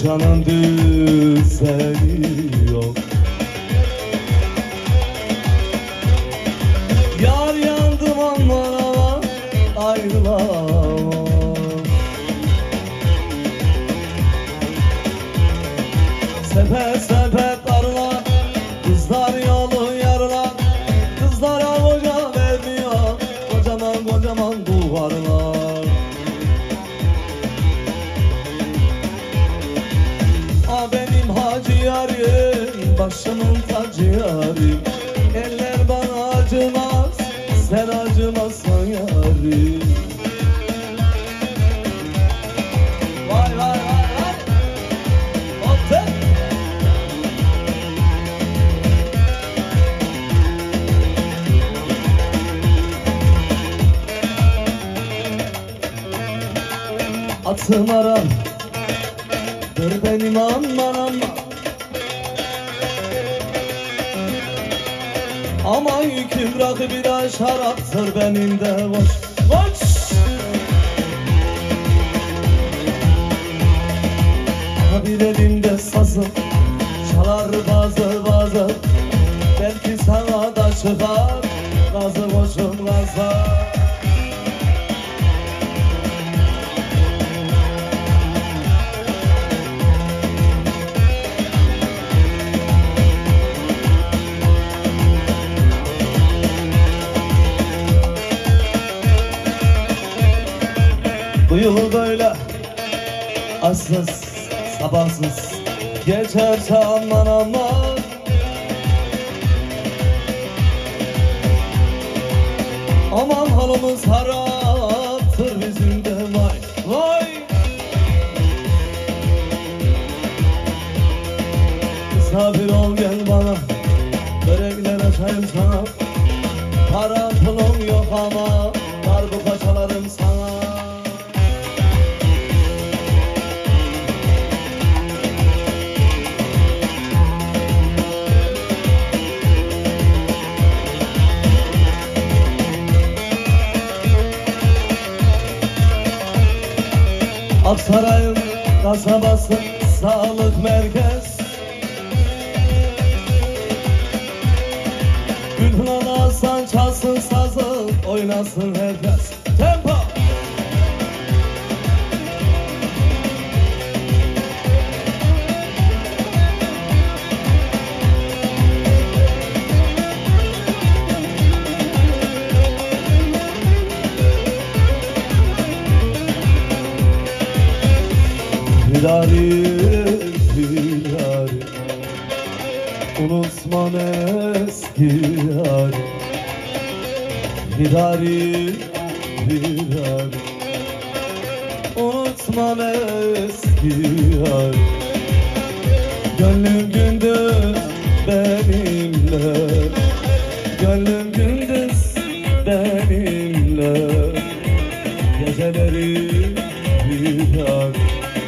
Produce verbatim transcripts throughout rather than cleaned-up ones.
Kocanın düzeni yok. Yar yandım aman aman ayrılamam. Sepet sepet arılar, kızlar yolu yarılar. Kızlara koca vermiyor, kocaman kocaman duvarlar. A benim hacı yarim, başımın tacı yarim. Eller bana acımaz, sen acımazsan yarim. Vay vay vay vay. Hop. Atım aram, dur benim aman aman. Aman yüküm rakı bir şaraptır benim de boş boş. Bir elimde sazım çalar bazı bazı. Belki sana da çıkar gazı boşum gaza. Bu yıl böyle arsız sabahsız geçerse aman aman. Aman halımız haraptır bizim de vay vay. Misafir ol gel bana, börekler açayım sana. Para pulum yok ama darbuka çalarım sana. Aksaray'ın kasabası sağlık merkez. Gülhünan Hasan çalsın sazı, oynasın herkes. Tempo! Hirari, hirari, unutmam eski yari. Hirari, hirari, unutmam eski yari. Gönlüm gündüz benimle, gönlüm gündüz benimle. Geceleri hirari,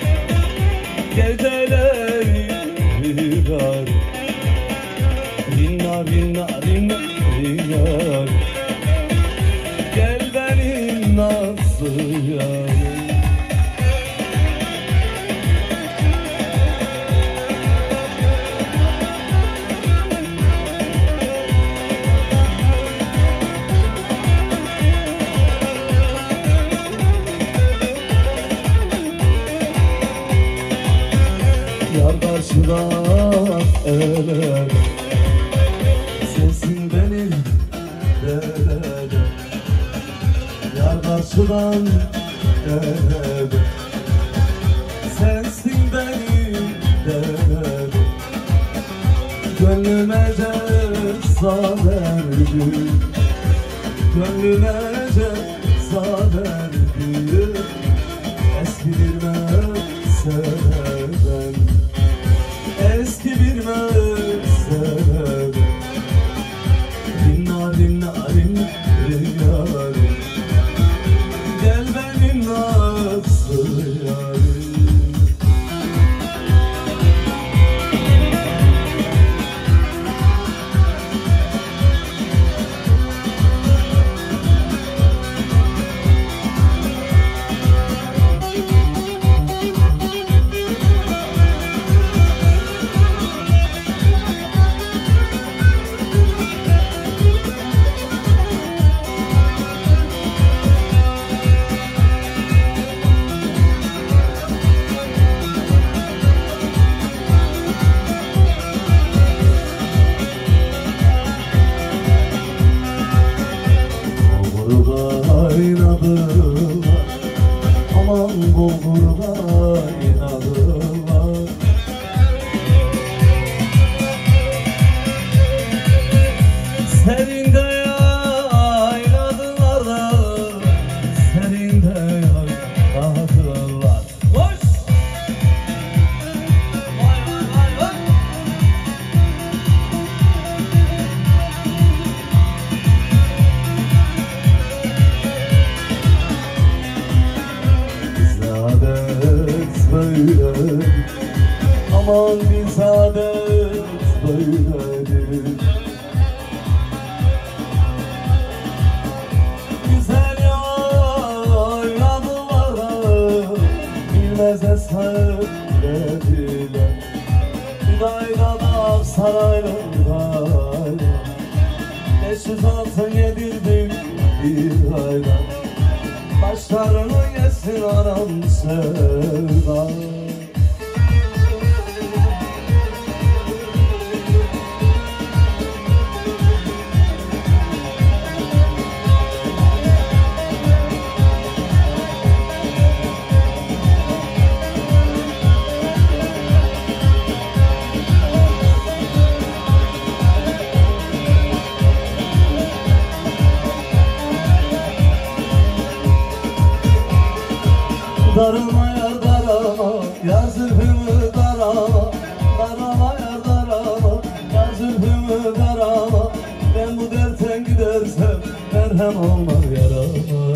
geceleri hirari. Rinna rinna rinna rinna. Gel benim nasıl yarim. Yar karşıdan ele, sensin benim derede. Yar karşıdan ele, sensin benim derede. Gönlüme ceza verdim, gönlüme ceza verdim. Eski bir meseleden, eski bir mesele. Rinna rinna rinna rinna. Gel benim nasıl yarim. inadı var. Aman bulgurda inadı var. Serinde yayladılar, serinde yayladılar. Koş! Vay vay vay vay! Bizde adet böyle, aman biz adet böyledir. Bilmeze söylediler, Dayda da saraylarında beş yüz altın yedirdim bir ayda. Başlarını yesin aram sevda. Darama yar darama, yar zülfümü darama. Darama yar darama, yar zülfümü darama. Ben bu dertten gidersem merhem olmaz yarama.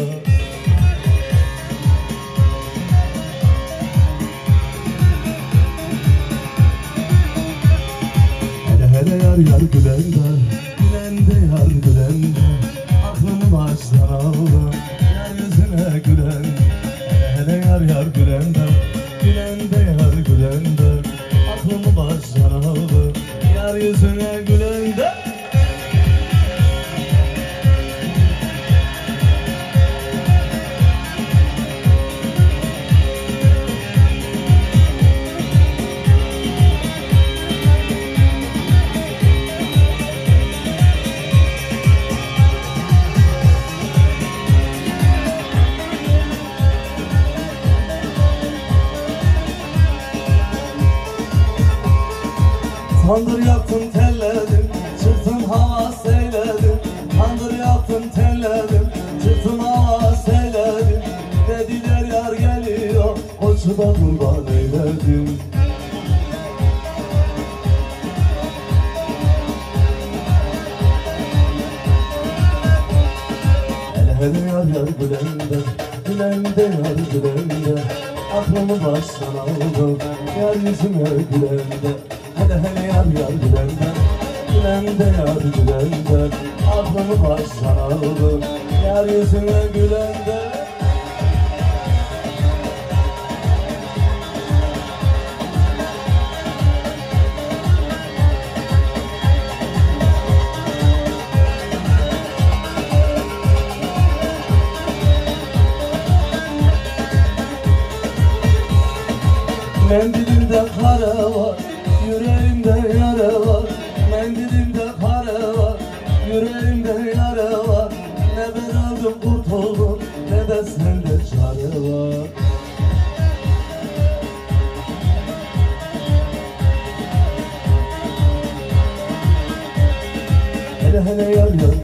Hele hele yar yar gülende, gülende yar gülende. Aklımı baştan aldı, yar yüzüne gülende. Hele yar yar gülende, gülende yar gülende. Aklımı baştan aldı, yar yüzüne gülende. Tandır yaktım telledim, çıktım hava seyledim. Tandır yaktım telledim, çıktım hava seyledim. Dediler yar geliyor, koçu da kurban eyledim. Hele hele yar yar gülende, gülende yar gülende. Aklımı baştan aldım, yar yüzüme gülende. Hele hele yar yar gülende, gülende yar gülende. Aklımı baştan aldım, yar yüzüme gülende. Mendilimde kare var, yüreğimde yara var. Mendilimde kare var, yüreğimde yara var. Ne ben aldım kurtuldum, ne de sende çare var. Hele hele yar yar